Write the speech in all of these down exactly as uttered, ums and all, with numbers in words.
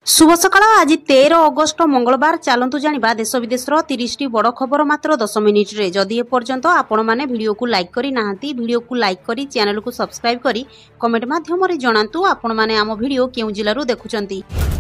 शुभ सकाळ आज तेरह अगस्ट मंगलवार चलतु जानिबा देश विदेशर तीस टी बड़ खबर मात्र दस मिनिट रे। जदि एपर्यंत आपण माने वीडियो को लाइक करी नाहंती वीडियो को लाइक करी चैनल को सब्सक्राइब करी कमेंट माध्यम रे जणांतु आपण माने आम वीडियो केउ जिल्लारु देखुचंती।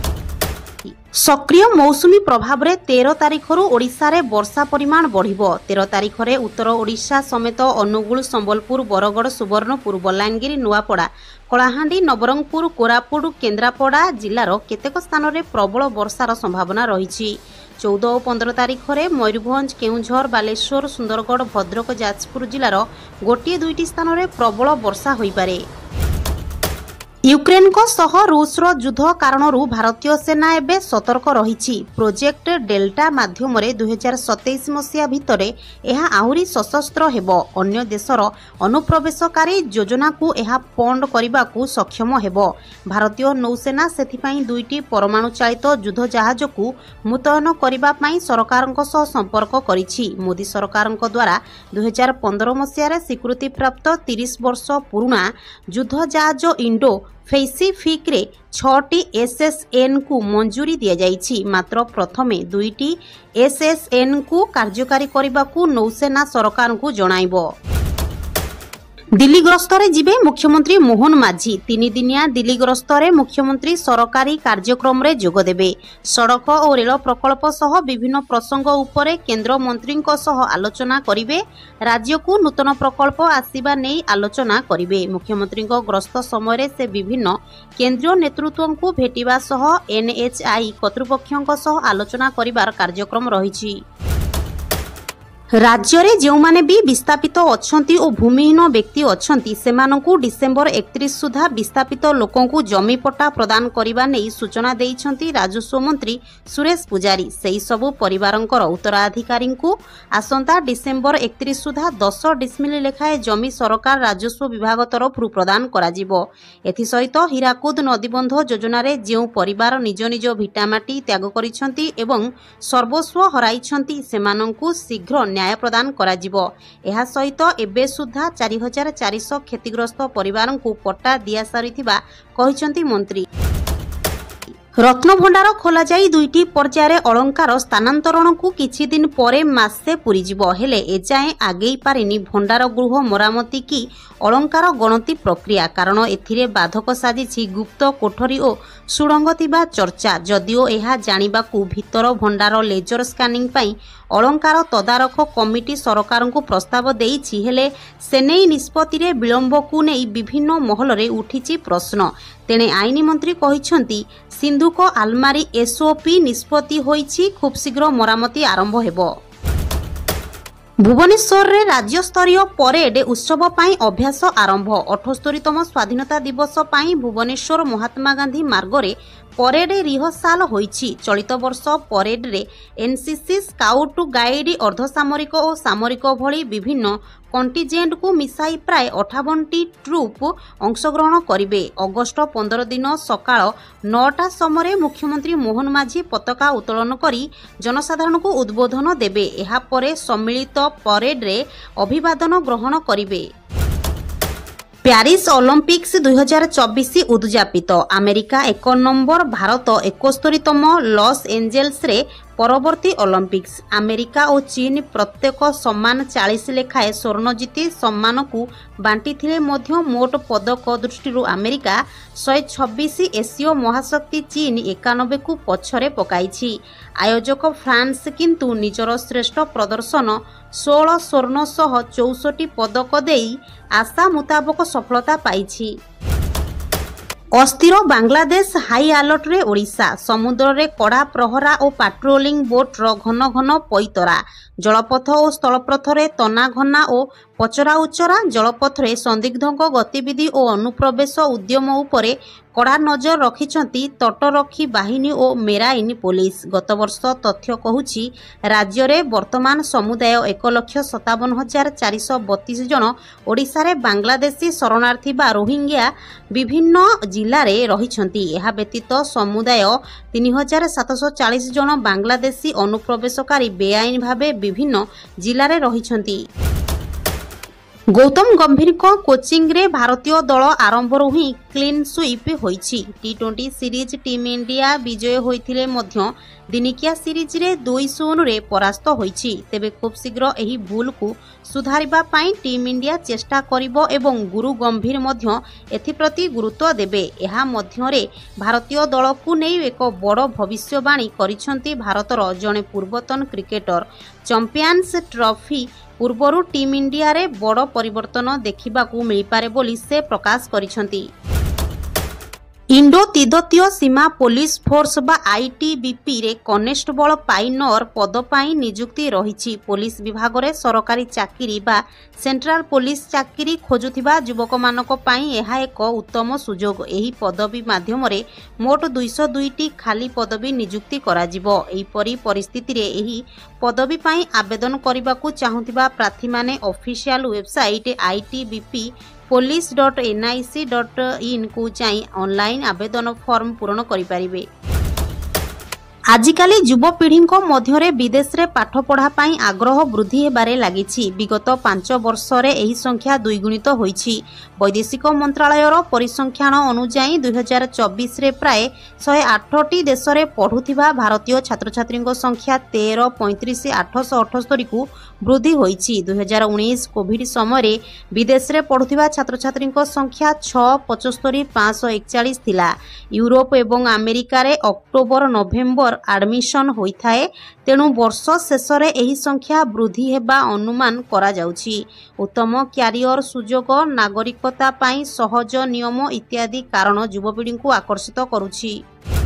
सक्रिय मौसुमी प्रभाव रे तेरह तारिख रु ओडिशा रे वर्षा परिमाण बढ़िबो। तेरह तारिख रे उत्तर ओडिशा समेत अनुगुल, संबलपुर, बरगड़, सुवर्णपुर, बलांगीर, नुआपड़ा, कलाहांडी, नवरंगपुर, कोरापुट, केन्द्रापड़ा जिल्लार केतेक स्थान रे प्रबल वर्षार संभावना रहिछि। चौदह और पंद्रह तारिख रे मयूरभंज, केउझर, बालेश्वर, सुंदरगढ़, भद्रक, जाजपुर जिल्लार गोटे दुईटी स्थान रे प्रबल वर्षा होई पारे। यूक्रेन को सह रूस रो युद्ध कारणरू भारतीय सेना एबे सतर्क रहिछि। प्रोजेक्ट डेल्टा माध्यम रे दो हज़ार सत्ताईस मसिया भितरे एहा आहुरी सशस्त्र हेबो। अन्य देशर अनुप्रवेशकारी योजना को एहा पॉन्ड करबा को सक्षम हेबो। भारतीय नौसेना सेथिपाई दुईटी परमाणु चालित युद्ध जहाज को मुतयन करबा पई सरकारक सह संपर्क करिछि। मोदी सरकारक द्वारा दो हज़ार पंद्रह मसिया रे स्वीकृति प्राप्त तीस वर्ष पुराना युद्ध जहाज इंडो पैसिफिक रे छटी एसएसएन को मंजूरी दिया जाइछि। मात्र प्रथमे दुईटी एसएसएन को कार्यकारी करबा को नौसेना सरकार को जणाइबो। दिल्ली गस्तरे जिबे मुख्यमंत्री मोहन माझी। तीन दिनिया दिल्ली गस्तरे मुख्यमंत्री सरकारी कार्यक्रम रे जोग देबे। सड़क और रेल प्रकल्प सह विभिन्न प्रसंग उपरे केंद्र मंत्री सह आलोचना करिवे। राज्य को नूतन प्रकल्प आसीबा नै आलोचना करिवे। मुख्यमंत्री गस्त समय से विभिन्न केंद्रीय नेतृत्व को भेटिबा सह एनएचआई कर्तृपक्षों सह आलोचना करिबार कार्यक्रम रहिछि। राज्य रे जो माने भी विस्थापित अछंती और भूमिहीन व्यक्ति अछंती सेमानंकु डिसेंबर एकतीस सुधा विस्थापित लोकों को जमी पट्टा प्रदान करिबा नै सूचना देइछंती राजस्व मंत्री सुरेश पुजारी। सेही सबु परिवारंकर उत्तराधिकारी को आसंता डिसेंबर एकतीस सुधा दस डिसमिल लेखाए जमी सरकार राजस्व विभाग तरफ प्रदान करा जिवो। एथि सहित हीराकुद नदीबंध योजना रे जेउ परिवार निज निज भिटामाटी त्याग करिछंती एवं सर्वस्व हराइछंती सेमानंकु शीघ्र न्याय प्रदान करा जिवो। एहा सहित एबे सुधा चार हजार चार सौ क्षतिग्रस्त परिवार को पट्टा दिया सारिथिबा कहिसंती मंत्री। रत्न भंडार खोला जाई दुईटी पर्याय अलंकार स्थानांतरण को किछि दिन परे मासे पुरी जिवो। हेले एजाए आगेई पारिनी भंडार गृह मरामती की अलंकार गणति प्रक्रिया कारण एथिरे बाधक साजिछि गुप्त कोठरी और सुड़ंग तिबा चर्चा। जदिओ एहा जानिबाकू भितर भंडार लेजर स्कानिंग पई अलंकार तदारख कमिटी सरकार को प्रस्ताव देइछि। हेले सेनेई निष्पत्ति रे विलंब को नै विभिन्न महल रे उठिछि प्रश्न। तेणे आईन मंत्री कहिसंती सिंधुक आलमारी एसओपी निष्पत्ति होइछि खूब शीघ्र मरामती आरंभ हेबो। भुवनेश्वर रे राज्य स्तरीय परेड उत्सव पाई अभ्यास आरंभ। अठस्तरीतम स्वाधीनता दिवस पाई भुवनेश्वर महात्मा गांधी मार्ग रे परेड रिहर्साल होइछि। चलित वर्ष परेड रे एनसीसी, स्काउट गाइड, अर्धसामरिक और सामरिक भली विभिन्न कंटिजेंट को मिसाई प्राय अठावन टी ट्रुप अंशग्रहण करिवे। अगस्ट पंद्रह दिन सकाळ नौटा समय मुख्यमंत्री मोहन माझी पताका उत्तोलन करी जनसाधारण को उद्बोधन देबे। एहा परे सम्मिलित परेड रे अभिवादन ग्रहण करिवे। प्यारिस ओलंपिक्स दो हज़ार चौबीस उद्यापित। अमेरिका एक नंबर, भारत इकहत्तरतम, लॉस एंजेल्स रे परवर्ती ओलंपिक्स। अमेरिका और चीन प्रत्येक सम्मान चालीस लेखाए स्वर्ण जीति सम्मान को बांटी थिले मध्य मोट पदक दृष्टि अमेरिका शहे छब्बीस, एशियो महाशक्ति चीन एकानबे को पछरे पकाइछि। आयोजक फ्रांस किंतु निजर श्रेष्ठ प्रदर्शन सोलह स्वर्ण सह चौसठ पदक देई आशा मुताबक सफलता पाइछि। अस्थिर बांग्लादेश, हाई अलर्ट रे ओडिशा। समुद्र रे कड़ा प्रहरा और पाट्रोलिंग बोट रो घन घन पैतरा। जलपथ और स्थलपथ रे तना घना और पचरा उचरा। जलपथ रे संदिग्धक गतिविधि और अनुप्रवेश उद्यम उपरे कड़ा नजर रखिछंती तटरक्षी बाहिनी और मेराइन पुलिस। गत वर्ष तथ्य कहूछि राज्य रे वर्तमान समुदाय एक लक्ष सतावन हजार चार सौ बतीस जन ओडिशा रे बांग्लादेशी शरणार्थी बा रोहिंग्या विभिन्न जिला रे रहिछंती। एहा व्यतीत समुदाय तीन हजार सात सौ चालीस जन बांग्लादेशी अनुप्रवेशकारी बेआईन भावे विभिन्न जिला रे रहिछंती। गौतम गंभीर कोचिंग रे भारतीय दल आरंभरू ही क्लीन स्वीप होईछि। T twenty series team India विजय होइथिले मध्य दिनिकिया सीरीज रे दुई शून्य रे परास्त होईछि। तेबे खूब शीघ्र एही भूल को सुधारिबा पाई टीम इंडिया चेष्टा करिबो एवं गुरु गंभीर मध्य एथिप्रति गुरुत्व देबे। एहा मध्यरे भारतीय दल को नेई एक बड़ भविष्यवाणी करिसंती भारतर जणे पूर्वतन क्रिकेटर। चैंपियंस ट्रॉफी पूर्वरु टीम इंडिया रे बड़ परिवर्तन देखिबाकू मिलिपारे बोली से प्रकाश करिसंती। इंडो तिब्बतीय सीमा पुलिस फोर्स बा आईटीबीपी रे कनेस्टेबल पाइनर पद पाई नियुक्ति रहिछि। पुलिस विभाग रे सरकारी चाकरी बा सेंट्रल पुलिस चाकरी खोजुथिबा युवक मानक पाई एहा एक उत्तम सुजोग। एही पदवी माध्यम रे मोट दो सौ दो टी खाली पदवी नियुक्ति कराजिबो। एही परि परिस्थिति रे एही पदवी पाई आवेदन करिबाकू चाहुथिबा प्रार्थी माने official website ITBP police dot N I C dot in को जाई ऑनलाइन आवेदन फॉर्म पूरण करि परिबे। आजिकाली युवपीढ़ी मध्य विदेश रे पाठ पढ़ा पाई आग्रह वृद्धि हेबारे लागिछि। विगत पांच वर्ष रे एही संख्या द्विगुणित होईछि। वैदेशिक मंत्रालयर परिसंख्यान अनुसार दुई हजार चौबीस रे प्राय एक सौ आठ टी देश रे पढ़ुथिबा भारतीय छात्र छात्री संख्या तेरह पैंतीस आठ सौ अठहत्तर को वृद्धि होईछि। दुई हजार उन्नीस कोविड समय विदेश रे पढ़ुथिबा छात्र छात्री संख्या छह पचहत्तर पाँच सौ एकचालीस थिला। यूरोप एवं अमेरिका रे अक्टोबर नवेम्बर एडमिशन होइथाए। तेणु वर्ष शेष रे एही संख्या वृद्धि हेबा अनुमान करा जाउछि। उत्तम क्यारियर सुजोग नागरिकता पाई सहज नियम इत्यादि कारण युवपीढ़ी को आकर्षित करुछि।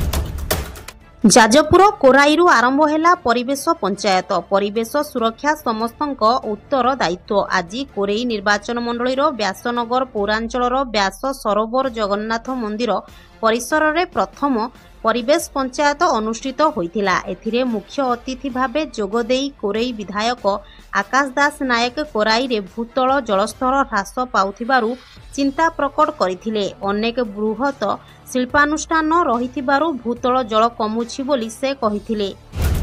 जाजपुर कोराईरु आरंभ हैला परिवेश पंचायत। परिवेश सुरक्षा समस्तक उत्तर दायित्व। आज कोरेई निर्वाचन मंडलीर व्यासनगर पौरांचलर व्यास सरोवर जगन्नाथ मंदिर परिसर रे प्रथम परिवेश पंचायत अनुष्ठित होइथिला। एथिरे मुख्य अतिथि भाबे जोगदेई कोरेई विधायक आकाश दास नायक कोराई रे भूतल जलस्तर ह्रास पाउथिबारु चिंता प्रकट करिथिले। अनेक बृहत शिल्पानुष्ठान रहिथिबारु भूतल जल कमुछि बोली से कहिथिले।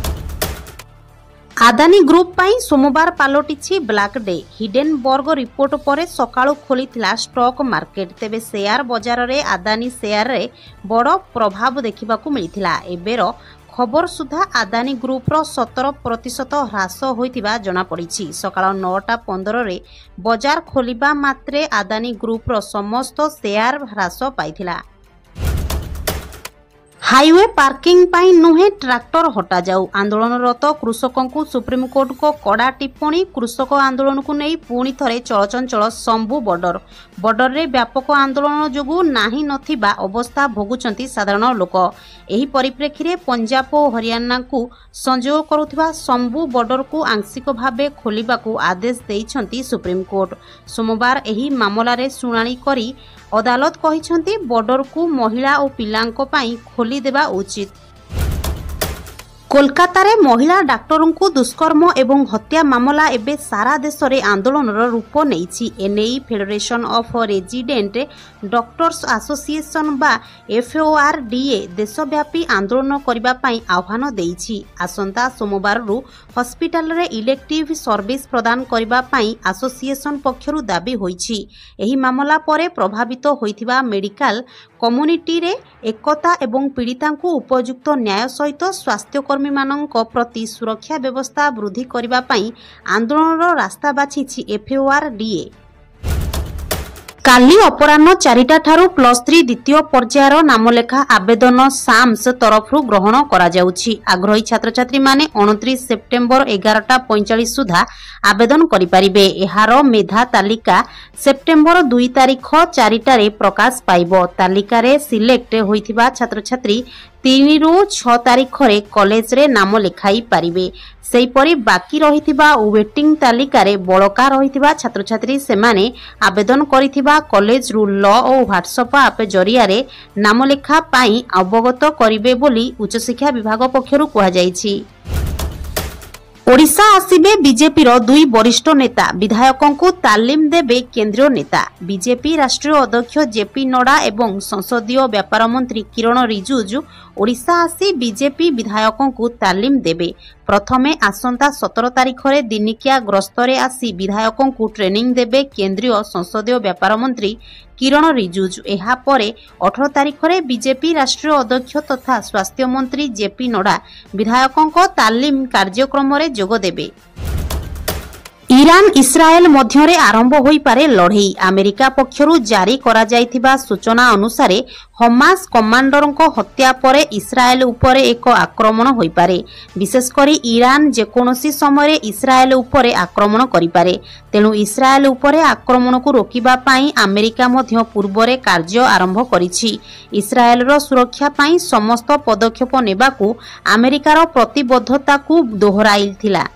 आदानी ग्रुप पाई सोमवार पालटिछि ब्लैक डे। हिडेनबर्ग रिपोर्ट पर सकाळु खोलिथिला स्टॉक मार्केट। तेबे शेयर बजार रे आदानी शेयर रे बड़ प्रभाव देखिबाकू मिलिथिला। एबेर खबर सुधा आदानी ग्रुप रो सतर प्रतिशत ह्रास होइतिबा जଣା पड़िछि। सकाळ नौटा पंद्रह रे बजार खोलिबा मात्रे आदानी ग्रुप रो समस्त शेयर ह्रास पाइथिला। हाईवे पार्किंग पाई नुहे ट्रैक्टर हटा जाऊ। आंदोलनरत कृषकों को सुप्रीमकोर्ट को कड़ा टिप्पणी। कृषक आंदोलन को नहीं पुणी थरे चलचंचल शंभु बॉर्डर बॉर्डर रे व्यापक आंदोलन जोगु नाही नथिबा अवस्था भोगुचंती साधारण लोक। एही परिप्रेक्षी रे पंजाब और हरियाणा को संजोग करुथिबा शंभु बॉर्डर को आंशिक भावे खोलिबाकू आदेश देइछंती सुप्रीमकोर्ट। सोमवार एही मामला रे सुनानी करी अदालत कहिछंती बॉर्डर को महिला और पिलांको पाई खोली देबा उचित। कोलकाता रे महिला डाक्टरों को दुष्कर्म एवं हत्या मामला एबे सारा देश रे आंदोलन रूप नेइछि। एनेई federation of resident doctors association बा F O R D A देशव्यापी आंदोलन करबा पाई आह्वान देइछि। आसंता सोमवार रु हॉस्पिटल रे इलेक्टिव सर्विस प्रदान करबा पाई एसोसिएशन पक्षरु दाबी होइछि। एही मामला परे प्रभावित होइथिबा मेडिकल कम्युनिटी रे एकता एवं पीड़िता को उपयुक्त न्याय सहित स्वास्थ्यकर्मी मानक प्रति सुरक्षा व्यवस्था वृद्धि करबा पाई आंदोलन रास्ता बाछिछि F O R D A. काली अपराह्न चारिटा ठारू प्लस थ्री द्वितीय पर्यायर नामलेखा आवेदन साम्स तरफरु ग्रहण करा जाउछि। आग्रही छात्र छात्री माने उनतीस सेप्टेम्बर एगारटा पैंचाश सुधा आवेदन करि परिबे। एहार मेधा तालिका सेप्टेम्बर दुई तारिख चारिटारे प्रकाश पाइबो। तालिका रे सिलेक्ट होइथिबा छात्र छात्री तीन रु छह तारिख रे कॉलेज रे नाम लिखाई पारिबे। सेहीपरि बाकी रहिथिबा वेटिंग तालिका रे बळका रहिथिबा छात्र छात्री सेमाने आवेदन करिथिबा कॉलेज रु लॉ और व्हाट्सएप ऐप जरिया रे नाम लेखा पाई अवगत करिवे बोली उच्च शिक्षा विभाग पक्षरु कहा जायछि। ओडिशा आसिबे बीजेपी रो दुई वरिष्ठ नेता विधायकों को तालीम देबे केंद्रीय नेता। बीजेपी राष्ट्रीय अध्यक्ष जेपी नड्डा एवं संसदीय व्यापार मंत्री किरण रिजिजू ओडिशा आसी बीजेपी विधायकों को तालीम देबे। प्रथमे आसंता सतर तारिख में दिनिकिया गस्तरे आसी विधायकों को ट्रेनिंग देबे केंद्रीय संसदीय व्यापार मंत्री किरण रिजिजू। एहा परे अठारह तारिख में बीजेपी राष्ट्रीय अध्यक्ष तथा स्वास्थ्य मंत्री जेपी नड्डा विधायकों को तालीम कार्यक्रम में जोग देबे। ईरान इस्राएल मध्यरे आरंभ होई पारे लड़ई। अमेरिका पक्षरु जारी करा जायथिबा सूचना अनुसार हमास कमांडरों को हत्या परे इस्राएल उपरे एक आक्रमण होई पारे। विशेषकर ईरान जेकोनोसी समय इस्राएल उपरे आक्रमण करि पारे। तेणु इस्राएल उपरे आक्रमण को रोकिबा पाई अमेरिका मध्य पूर्वरे कार्य आरंभ करिछि। इस्राएलर सुरक्षा पाई समस्त पदक्षेप नेबाकू अमेरिकार प्रतिबद्धता को दोहराइथिला।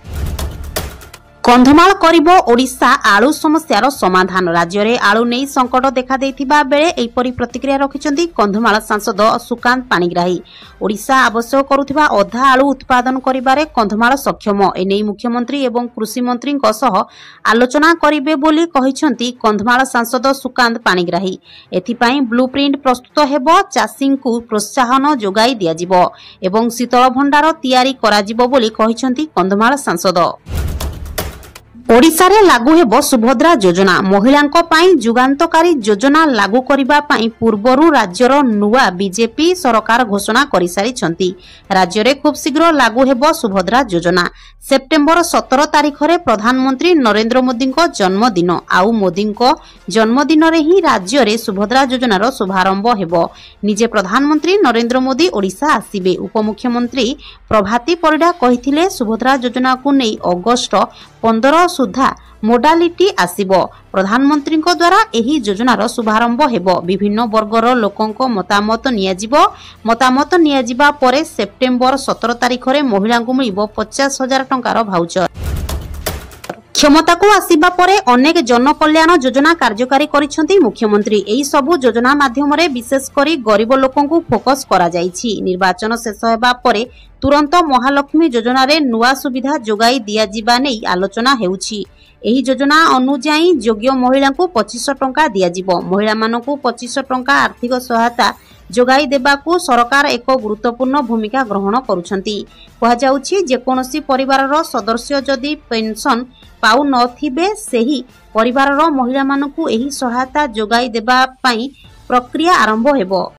कंधमाल करिबो ओडिशा आलू समस्यार समाधान। राज्य में आलू नहीं संकट देखा देथिबा बेले एपरि प्रतिक्रिया रखिछन्ती कंधमाल सांसद सुकांत पाणिग्राही। ओडिशा आवश्यक करुथिबा अधा आलू उत्पादन करिबारे कंधमाल सक्षम। एनै मुख्यमंत्री एवं कृषि मंत्री सह आलोचना करिबे बोली कहिछन्ती कंधमाल सांसद सुकांत पाणिग्राही। एथिपाई ब्लूप्रिंट प्रस्तुत हेबो, चाषींकु प्रोत्साहन जोगाई दियाजिबो एवं शीतल भंडार तैयारी कराजिबो बोली कहिछन्ती कंधमाल सांसद। ओडिशा रे लागू हेबो सुभद्रा योजना। महिलांको पाई जुगान्तकारी योजना लागू करिबा पाई पूर्वरु राज्यर नुआ बीजेपी सरकार घोषणा करि सारिछन्ती। राज्य रे खूब शीघ्र लागू हेबो सुभद्रा योजना। सेप्टेम्बर सतर तारिख रे प्रधानमंत्री नरेंद्र मोदी को जन्मदिन आउ मोदी को जन्मदिन रे ही राज्य रे सुभद्रा योजनार शुभारंभ हेबो। निजे प्रधानमंत्री नरेंद्र मोदी ओडिशा आसिबे। उपमुख्यमंत्री प्रभाती परिडा कहिथिले सुभद्रा योजना को नै अगस्त पंद्रह सुधा मोडालिटी आसिबो। प्रधानमंत्री को द्वारा एही योजनार शुभारंभ हेबो। विभिन्न वर्गर लोकंको मतामत नियाजिबो। मतामत नियाजिबा परे सेप्टेम्बर सतर तारिख रे महिला को मिलिबो पचास हजार टंकार भाउचर। क्षमता को आसिबा परे अनेक जन कल्याण योजना कार्यकारी करिसेंती मुख्यमंत्री। एही सबु योजना माध्यम रे विशेष करी गरीब लोकन को फोकस करा जायछि। निर्वाचन शेष हेबा परे तुरंत महालक्ष्मी योजना रे नुआ सुविधा जोगाई दिया जिबा नै आलोचना हेउछि। एही योजना अनुଯାयी योग्य महिला को पच्चीस टंका दिया जिवो। महिला मानकु पच्चीस टंका आर्थिक सहायता जोगाई देबाकू सरकार एक गुरुत्वपूर्ण भूमिका ग्रहण करुछंती। कहा जाउछि जे कोनोसी परिवारर सदस्य जदि पेंशन पाउ नथिबे सेही परिवारर महिला मानकु एही सहायता जोगाई देबा पई प्रक्रिया आरंभ हेबो।